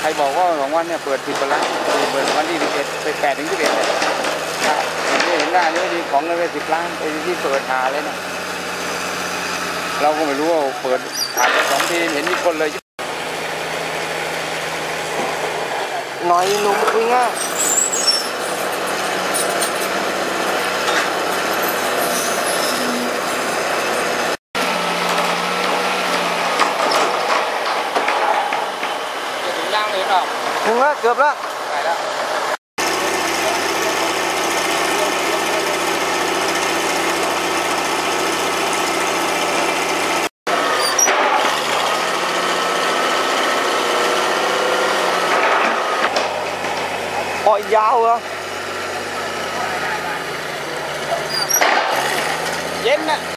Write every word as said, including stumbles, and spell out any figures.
ใครบอกว่าสองวันเนี่ยเปิดสิบล้านเปิดวันที่สิบเอ็ดไปแปดถึงสิบเอ็ดเนี่ยเห็นหน้านี่ดีของเงินไปสิบล้านไปที่เปิดหาเลยนะเราก็ไม่รู้ว่าเปิดผ่านไปสองทีเห็นมีคนเลยหน่อยหนุ่มคุยง่ายถึงย่างเลยเปล่าถึงแล้วเกือบแล้วไปแล้วปล่อยยาวเหรอเย็นนะ